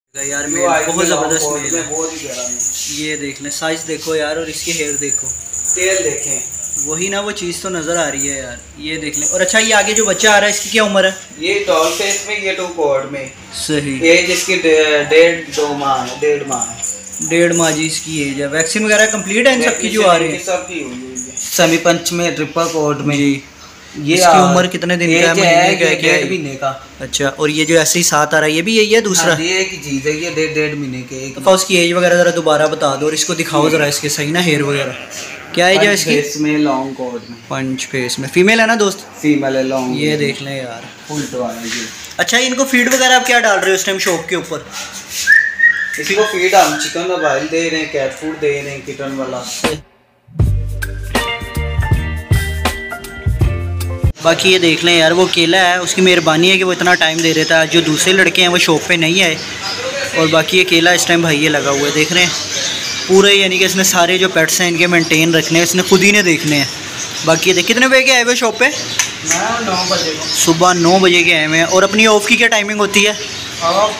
यार मेल बहुत ज़बरदस्त मेल है, बहुत ही प्यारा मेल। ये देख लें, साइज़ देखो यार, और इसके हेयर देखो, टेल देखें, वही ना वो चीज़ तो नज़र आ रही है यार। ये देख लें। और अच्छा, ये आगे जो बच्चा आ रहा है इसकी क्या उम्र है? ये डॉल फेस में, ये 2 कोड में। सही। एज इसकी 1.5 माह है, 1.5 माह है। 1.5 माह जी इसकी एज है। वैक्सीन वगैरह कंप्लीट है इन सबकी जो आ रही है? सबकी हुई है। सेमी पंच में, ट्रिपल कोड में। ये इसकी उम्र कितने दिन का है? महीने का है क्या? 1.5 महीने का। अच्छा, और ये जो ऐसे ही साथ आ रहा है ये भी यही है? दूसरा ये एक ही चीज़ है, ये 1.5 महीने के। एक तो उसकी एज वगैरह ज़रा दोबारा बता दो, और इसको दिखाओ ज़रा इसके सही ना हेयर वगैरह। क्या एज है इसकी? फेस में, लॉन्ग कोड में। पंच फेस में। फीमेल है ना दोस्त? फीमेल है, लॉन्ग। ये देख लें यार, फुल तो आ रही है। अच्छा, इनको फीड वगैरह आप क्या डाल रहे हो इस टाइम शॉप के ऊपर? इसी को फीड हम चिकन मोबाइल दे रहे हैं, कैट फूड दे रहे हैं, किटन वाला। बाकी ये देख लें यार, वो केला है, उसकी मेहरबानी है कि वो इतना टाइम दे रहे था। जो दूसरे लड़के हैं वो शॉप पे नहीं आए, और बाकी ये केला इस टाइम भाई ये लगा हुआ है, देख रहे हैं पूरे, यानी कि इसने सारे जो पेट्स हैं इनके मेंटेन रखने हैं, इसने खुद ही ने देखने हैं। बाकी ये देख, कितने बजे के आए हुए शॉप पे? 9 बजे। सुबह 9 बजे के आए हुए हैं। और अपनी ऑफ की क्या टाइमिंग होती है? रात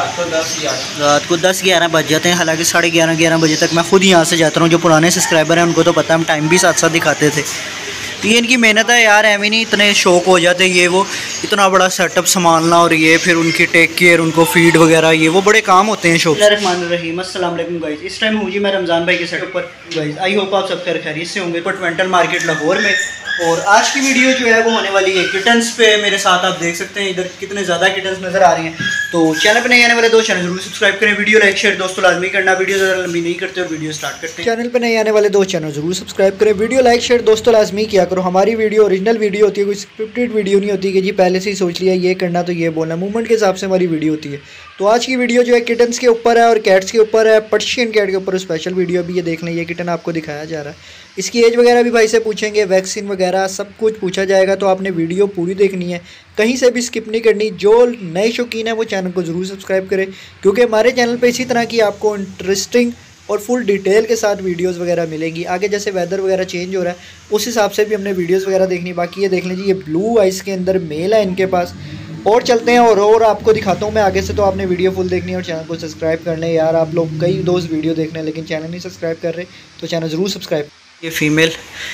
को 10-11 बज जाते हैं। हालांकि 11:30 बजे तक मैं खुद यहाँ से जाता हूँ। जो पुराने सब्सक्राइबर हैं उनको तो पता है, हम टाइम भी साथ साथ दिखाते थे। ये इनकी मेहनत है यार, एवं नहीं इतने शौक हो जाते ये वो इतना बड़ा सेटअप संभालना, और ये फिर उनकी टेक केयर, उनको फीड वगैरह, ये वो बड़े काम होते हैं शौक। रहमान अस्सलाम वालेकुम गाइस। इस टाइम हूँ जी मैं रमज़ान भाई के सेटअप पर गाइस। आई होप आप सब खैरियत से होंगे। पटमेंटल मार्केट लाहौर में। और आज की वीडियो जो है वो होने वाली है किटन्स पे। मेरे साथ आप देख सकते हैं इधर कितने ज़्यादा किटन्स नज़र आ रही हैं। तो चैनल पे नहीं आने वाले दोस्त चैनल जरूर सब्सक्राइब करें, वीडियो लाइक शेयर दोस्तों लाजमी करना। वीडियो ज़्यादा लंबी नहीं करते और वीडियो स्टार्ट करते हैं। चैनल पे नहीं आने वाले दोस्त चैनल जरूर सब्सक्राइब करें, वीडियो लाइक शेयर दोस्तों लाजमी किया करो। हमारी वीडियो ओरिजिनल वीडियो होती है, कोई स्क्रिप्टेड वीडियो नहीं होती कि जी पहले से ही सोच लिया ये करना तो ये बोलना। मूवमेंट के हिसाब से हमारी वीडियो होती है। तो आज की वीडियो जो है किटन्स के ऊपर है और कैट्स के ऊपर है, पर्शियन कैट के ऊपर स्पेशल वीडियो भी। ये देख लें, ये किटन आपको दिखाया जा रहा है। इसकी एज वगैरह भी भाई से पूछेंगे, वैक्सीन वगैरह सब कुछ पूछा जाएगा। तो आपने वीडियो पूरी देखनी है, कहीं से भी स्किप नहीं करनी। जो नए शौकीन है वो चैनल को ज़रूर सब्सक्राइब करें, क्योंकि हमारे चैनल पे इसी तरह की आपको इंटरेस्टिंग और फुल डिटेल के साथ वीडियोस वगैरह मिलेंगी। आगे जैसे वेदर वगैरह चेंज हो रहा है उस हिसाब से भी हमने वीडियोस वगैरह देखनी। बाकी ये देख लीजिए, ये ब्लू आइस के अंदर मेल है इनके पास। और चलते हैं और आपको दिखाता हूँ मैं आगे से। तो आपने वीडियो फुल देखनी है और चैनल को सब्सक्राइब करना है। यार आप लोग कई दोस्त वीडियो देख रहे हैं लेकिन चैनल नहीं सब्सक्राइब कर रहे, तो चैनल ज़रूर सब्सक्राइब। ये फीमेल,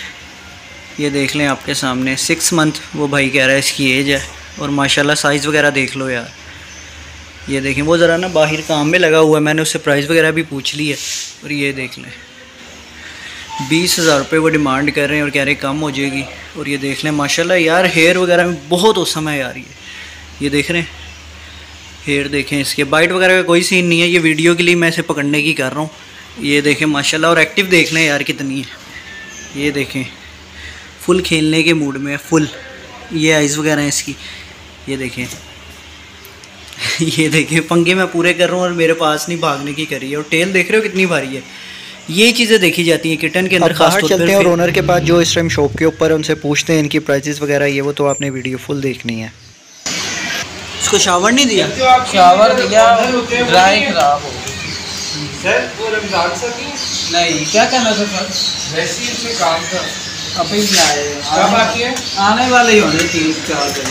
ये देख लें आपके सामने, 6 मंथ वो भाई कह रहा है इसकी एज है। और माशाल्लाह साइज़ वगैरह देख लो यार। ये देखें, वो ज़रा ना बाहर काम में लगा हुआ है, मैंने उससे प्राइस वगैरह भी पूछ ली है। और ये देख लें, 20,000 रुपये वो डिमांड कर रहे हैं और कह रहे कम हो जाएगी। और ये देख लें माशाल्लाह यार, हेयर वगैरह में बहुत औसम है यार। ये देख रहे हैं हेयर, देखें इसके। बाइट वगैरह का कोई सीन नहीं है, ये वीडियो के लिए मैं इसे पकड़ने की कर रहा हूँ। ये देखें माशाल्लाह, और एक्टिव देख लें यार कितनी है। ये देखें फुल खेलने के मूड में है, फुल। ये आइज़ वगैरह हैं इसकी, ये देखें ये देखें पंगे मैं पूरे कर रहा हूँ और मेरे पास नहीं भागने की करी है। और टेल देख रहे हो कितनी भारी है। ये चीज़ें देखी जाती हैं किटन के अंदर खास तौर पर। चलते हैं और ओनर के पास जो इस टाइम शॉप के ऊपर है उनसे पूछते हैं इनकी प्राइसेस वगैरह ये वो। तो आपने वीडियो फुल देखनी है। इसको शावर नहीं दिया? शावर दिया, ड्राई खराब हो सर। वो रमजान से नहीं, क्या करना था सर? वैसे ही उसमें काम था, अभी नहीं आए। कब आती है? आने वाले ही होंगे 3-4 दिन।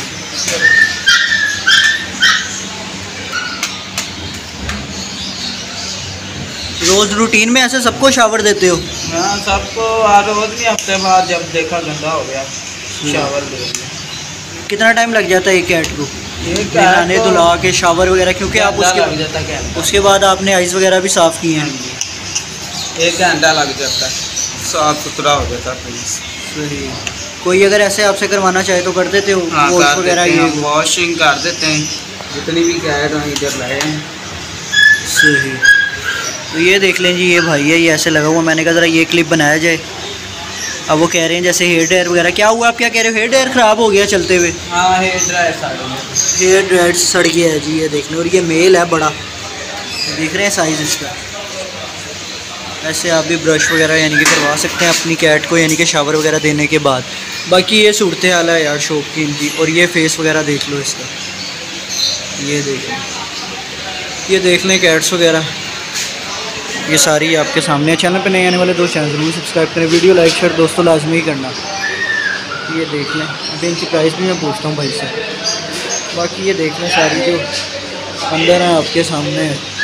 रोज़ रूटीन में ऐसे सबको शावर देते हो? हाँ सबको, रोज़ नहीं, हफ्ते बाद जब देखा गंदा हो गया शावर देंगे। कितना टाइम लग जाता है एक कैट को नहाने धुला के शावर वगैरह? क्योंकि आप उसके बाद आपने आइस वगैरह भी साफ़ किए हैं। 1 घंटा लग जाता है, साफ सुथरा हो जाता है। सही। कोई अगर ऐसे आपसे करवाना चाहे तो कर देते हो? हाँ, वॉश वगैरह ये वॉशिंग कर देते हैं, जितनी भी कैट हैं इधर लाए हैं। सही। तो ये देख लें जी, ये भाई है, ये ऐसे लगा हुआ। मैंने कहा ज़रा ये क्लिप बनाया जाए। अब वो कह रहे हैं जैसे हेयर ड्रायर वगैरह। क्या हुआ, आप क्या कह रहे हो? हेयर ड्रायर ख़राब हो गया चलते हुए? हाँ, हेयर ड्रायर सड़ गया है जी। ये देख लें, और ये मेल है बड़ा, देख रहे हैं साइज़ इसका। ऐसे आप भी ब्रश वगैरह यानी कि करवा सकते हैं अपनी कैट को, यानी कि शावर वगैरह देने के बाद। बाकी ये सूरत हाल है यार शॉप की इनकी। और ये फेस वगैरह देख लो इसका, ये देख लें, ये देख लें कैट्स वगैरह ये सारी आपके सामने। चैनल पे नए आने वाले दोस्त चैनल ज़रूर सब्सक्राइब करें, वीडियो लाइक शेयर दोस्तों लाजमी करना। ये देख लें, अभी इनकी प्राइस भी मैं पूछता हूँ भाई से। बाकी ये देख लें सारी जो अंदर हैं आपके सामने।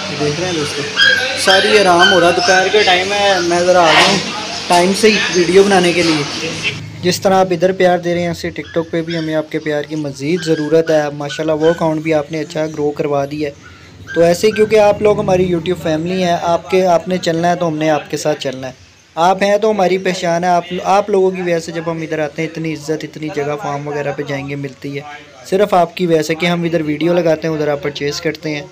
देख रहे हैं दोस्तों, सारी आराम हो रहा, दोपहर के टाइम है, मैं ज़रा आ गया हूँ टाइम से ही वीडियो बनाने के लिए। जिस तरह आप इधर प्यार दे रहे हैं ऐसे टिकटॉक पे भी हमें आपके प्यार की मज़ीद ज़रूरत है। माशाल्लाह वो अकाउंट भी आपने अच्छा ग्रो करवा दिया है, तो ऐसे क्योंकि आप लोग हमारी यूट्यूब फैमिली है, आपने चलना है तो हमने आपके साथ चलना है। आप हैं तो हमारी पहचान है, आप लोगों की वजह से जब हम इधर आते हैं इतनी इज्जत, इतनी जगह फार्म वगैरह पे जाएंगे मिलती है, सिर्फ आपकी वजह से कि हम इधर वीडियो लगाते हैं, उधर आप परचेज़ करते हैं।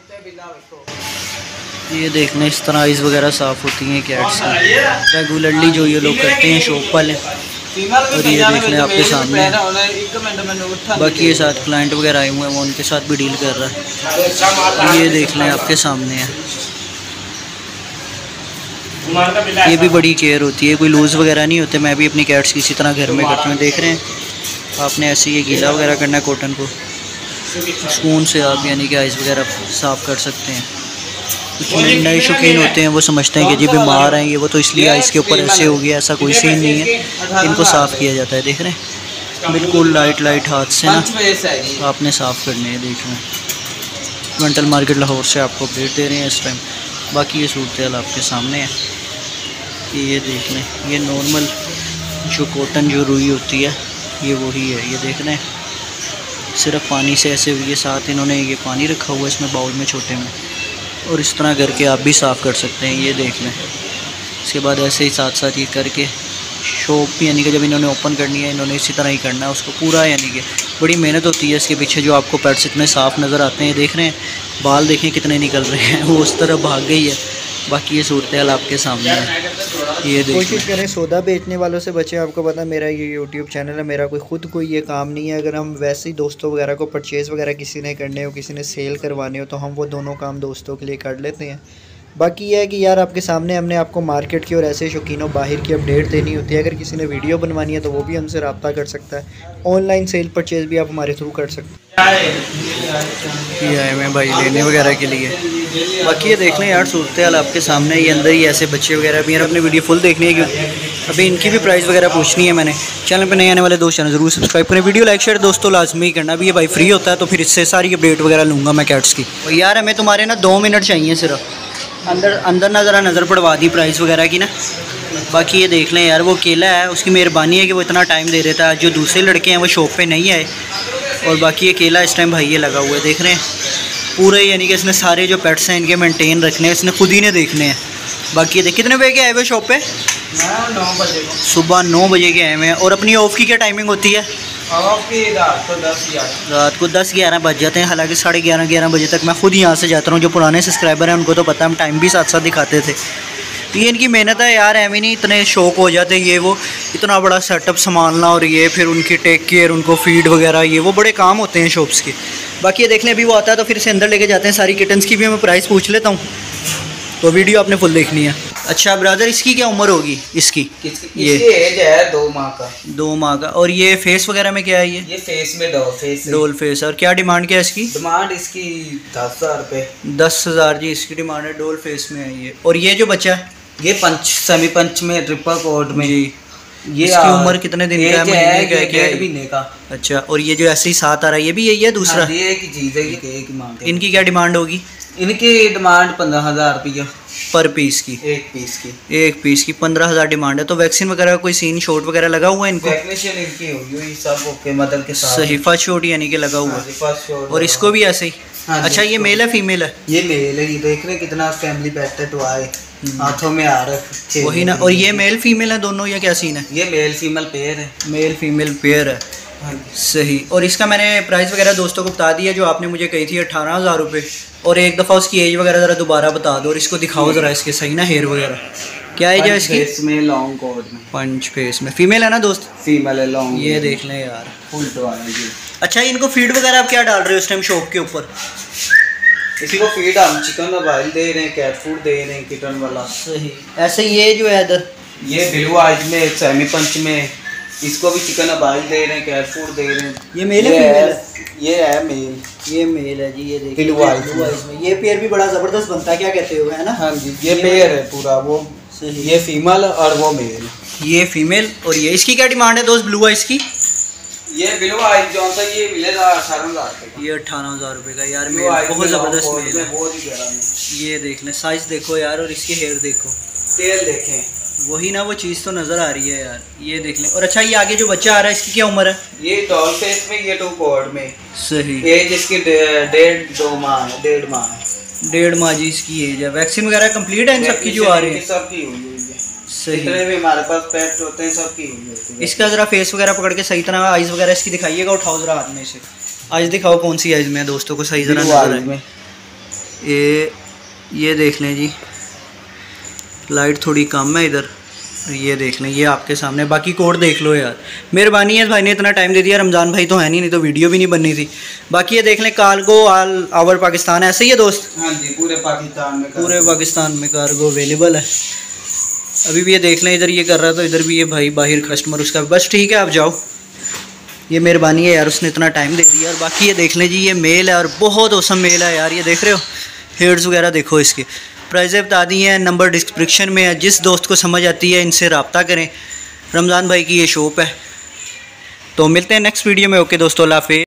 ये देखना इस तरह आइज़ वगैरह साफ़ होती हैं कैट्स की, रेगुलरली जो ये लोग करते हैं शॉप वाले। और ये देख लें आपके सामने, बाकी ये साथ क्लाइंट वगैरह आए हुए हैं, वो उनके साथ भी डील कर रहा है। ये देख लें आपके सामने है, ये भी बड़ी केयर होती है, कोई लूज़ वगैरह नहीं होते। मैं भी अपनी कैट्स की इसी तरह घर में करती हूँ। देख रहे हैं आपने ऐसे ये गीला वगैरह करना है कॉटन को, स्पून से आप यानी कि आइज़ वगैरह साफ़ कर सकते हैं। कुछ नए शौकीन होते हैं वो समझते हैं कि जी बीमार हैं ये वो, तो इसलिए आइस के ऊपर ऐसे हो गया, ऐसा कोई सीन नहीं है, इनको साफ़ किया जाता है। देख रहे हैं बिल्कुल लाइट हाथ से ना आपने साफ़ करने हैं। देख रहे हैं मेंटल मार्केट लाहौर से आपको अपडेट दे रहे हैं इस टाइम। बाकी ये सूरत हाल आपके सामने है, ये देख लें, ये नॉर्मल जो कॉटन जो रुई होती है ये वही है। ये देख रहे हैं सिर्फ पानी से ऐसे हुई है, साथ इन्होंने ये पानी रखा हुआ है इसमें बाउल में छोटे में, और इस तरह करके आप भी साफ़ कर सकते हैं। ये देख लें, इसके बाद ऐसे ही साथ साथ ये करके शॉप यानी कि जब इन्होंने ओपन करनी है इन्होंने इसी तरह ही करना है उसको पूरा, यानी कि बड़ी मेहनत होती है इसके पीछे। जो आपको पेट्स इतने साफ़ नज़र आते हैं, देख रहे हैं बाल देखें कितने निकल रहे हैं, वो उस तरह भाग गई है। बाकी ये सूरत हाल आपके सामने है। ये कोशिश करें सौदा बेचने वालों से बचें। आपको पता मेरा ये यूट्यूब चैनल है, मेरा खुद कोई ये काम नहीं है। अगर हम वैसे ही दोस्तों वगैरह को परचेज़ वगैरह किसी ने करने हो, किसी ने सेल करवाने हो, तो हम वो दोनों काम दोस्तों के लिए कर लेते हैं। बाकी ये है कि यार आपके सामने हमने आपको मार्केट की और ऐसे शौकीनों बाहर की अपडेट देनी होती है। अगर किसी ने वीडियो बनवानी है तो वो भी हमसे रब्ता कर सकता है। ऑनलाइन सेल परचेज़ भी आप हमारे थ्रू कर सकते हैं। ये आए मैं भाई लेने वगैरह के लिए। बाकी ये देख लें यार सूरत हाल आपके सामने, ये अंदर ही ऐसे बच्चे वगैरह भी हैं। अपनी वीडियो फुल देखनी है क्योंकि अभी इनकी भी प्राइस वगैरह पूछनी है मैंने। चैनल पे नए आने वाले दोस्त चैनल ज़रूर सब्सक्राइब करें, वीडियो लाइक शेयर दोस्तों लाजमी करना। अभी ये भाई फ्री होता है तो फिर इससे सारी अपडेट वगैरह लूँगा मैं कैट्स की। और यार हमें तुम्हारे ना 2 मिनट चाहिए सिर्फ, अंदर ना ज़रा नज़र पड़वा दी प्राइस वगैरह की ना। बाकी ये देख लें यार वो केला है, उसकी मेहरबानी है कि वो इतना टाइम दे देता है। जो दूसरे लड़के हैं वो शॉप पे नहीं आए, और बाकी ये केला इस टाइम भाई ये लगा हुआ है। देख रहे हैं पूरे, यानी कि इसने सारे जो पेट्स हैं इनके मेंटेन रखने हैं, इसने खुद ही ने देखने हैं। बाकी ये देख कितने बजे के आए हुए शॉप पे? 9 बजे को, सुबह 9 बजे के आए हुए हैं। और अपनी ऑफ़ की क्या टाइमिंग होती है? रात को 10-11 बज जाते हैं। हालांकि 11:30 बजे तक मैं खुद यहाँ से जाता हूँ। जो पुराने सब्सक्राइबर हैं उनको तो पता है, हम टाइम भी साथ साथ दिखाते थे। तो ये इनकी मेहनत है यार, एम ही नहीं इतने शौक हो जाते ये वो, इतना बड़ा सेटअप संभालना और ये फिर उनकी टेक केयर, उनको फीड वगैरह, ये वो बड़े काम होते हैं शॉप्स के। बाकी ये देख लें अभी वो आता है तो फिर इसे अंदर लेके जाते हैं। सारी किटन्स की भी मैं प्राइस पूछ लेता हूँ, तो वीडियो आपने फुल देखनी है। अच्छा ब्रदर, इसकी क्या उम्र होगी? इसकी ये एज है 2 माह का। 2 माह का। और ये फेस वगैरह में क्या है? ये फेस में डोल फेस। और क्या डिमांड क्या है इसकी? डिमांड इसकी 10,000 रुपये। 10,000 जी इसकी डिमांड है। डोल फेस में है ये। और ये जो बच्चा है ये सेमी पंच में ट्रिपल कोट में जी। ये इसकी उम्र कितने दिन का है? महीने का है क्या? 1.5 महीने का। अच्छा, और ये जो ऐसे ही साथ आ रहा है ये भी यही है दूसरा? ये एक ही चीज़ है, ये एक मांग है। इनकी क्या डिमांड होगी? इनकी डिमांड 15,000 रुपये पर पीस की। एक पीस की 15,000 डिमांड है। तो वैक्सीन वगैरह कोई सीन शॉट वगैरह लगा हुआ है इनको? वैक्सीनेशन इनकी होगी सब ओके, मदर के साथ सही फर्स्ट शॉट यानी कि लगा हुआ है। और इसको भी ऐसे ही? अच्छा, ये मेल है फीमेल है? ये मेल है। ये देख रहे हैं कितना फैमिली पैट टू आए, हाथों में आ रहा वही ना। और ये मेल फीमेल है दोनों या क्या सीन है? ये मेल फीमेल पेयर है। मेल फीमेल पेयर है। सही। और इसका मैंने प्राइस वगैरह दोस्तों को बता दिया जो आपने मुझे कही थी 18,000 रुपये। और एक दफ़ा उसकी एज वगैरह ज़रा दोबारा बता दो, और इसको दिखाओ ज़रा इसके सही ना हेयर वगैरह। क्या एज है इसकी? फेस में लॉन्ग कोट में। पंच फेस में। फीमेल है ना दोस्त? फीमेल है लॉन्ग। ये देख लें यार फुल तो आ रही है। अच्छा, इनको फीड वगैरह आप क्या डाल रहे हो इस टाइम शॉप के ऊपर? इसी को फीड हम चिकन मोबाइल दे रहे हैं, कैट फूड दे रहे हैं, किटन वाला। सही। ऐसे ये जो है इधर ये ब्लू आइज में सेमी पंच में, इसको भी चिकन मोबाइल दे रहे हैं, कैट फूड दे रहे हैं। ये मेल है फीमेल है? ये है मेल। ये मेल है जी। ये देखिए ब्लू आइज में ये पेयर भी बड़ा ज़बरदस्त बनता है, क्या कहते हो, है ना? हाँ जी, ये पेयर है पूरा। वो सही। ये फीमेल और वो मेल। ये फीमेल। और ये इसकी क्या डिमांड है दोस्त ब्लू आइज की? ये बिलो आई जो सा ये मिलेगा 18,000 ये 18,000 रुपये का यार मेल, बहुत ज़बरदस्त मेल है, बहुत ही प्यारा मेल। ये देख लें, साइज़ देखो यार, और इसकी हेयर देखो, तेल देखें, वही ना वो चीज़ तो नज़र आ रही है यार। ये देख लें। और अच्छा ये आगे जो बच्चा आ रहा है इसकी क्या उम्र है? ये डॉल फेस में, ये 2 कोड में। सही। एज इसकी 1.5 माह है, 1.5 माह है, 1.5 माह जी इसकी एज है। वैक्सीन वगैरह कंप्लीट है इन सबकी जो आ रही है? सबकी हुई है। सही। जितने भी हमारे पास पेट होते हैं सबकी हुई होती है। इसका ज़रा फेस वगैरह पकड़ के सही तरह आइज़ वगैरह इसकी दिखाइएगा, उठाओ ज़रा हाथ में से। आइज़ दिखाओ कौन सी आइज़ में है दोस्तों को, सही ज़रा नजर है। ये देख लें जी, लाइट थोड़ी कम है इधर, ये देख लें, ये आपके सामने। बाकी कोड देख लो यार, मेहरबानी है भाई ने इतना टाइम दे दिया। रमज़ान भाई तो है नहीं तो वीडियो भी नहीं बननी थी। बाकी ये देख लें, कार्गो ऑल ओवर पाकिस्तान, ऐसे ही है दोस्त? हाँ जी, पूरे पाकिस्तान में कार्गो अवेलेबल है। अभी भी ये देख लें, इधर ये कर रहा था, इधर भी ये भाई बाहर कस्टमर उसका, बस ठीक है आप जाओ। ये मेहरबानी है यार, उसने इतना टाइम दे दिया। और बाकी ये देख लें जी, ये मेल है और बहुत औसम मेल है यार। ये देख रहे हो, हेड्स वगैरह देखो इसके। प्राइज़ें बता दी हैं, नंबर डिस्क्रिप्शन में है, जिस दोस्त को समझ आती है इनसे रब्ता करें। रमज़ान भाई की ये शॉप है। तो मिलते हैं नेक्स्ट वीडियो में। ओके दोस्तों, अल्लाह हाफ़िज़।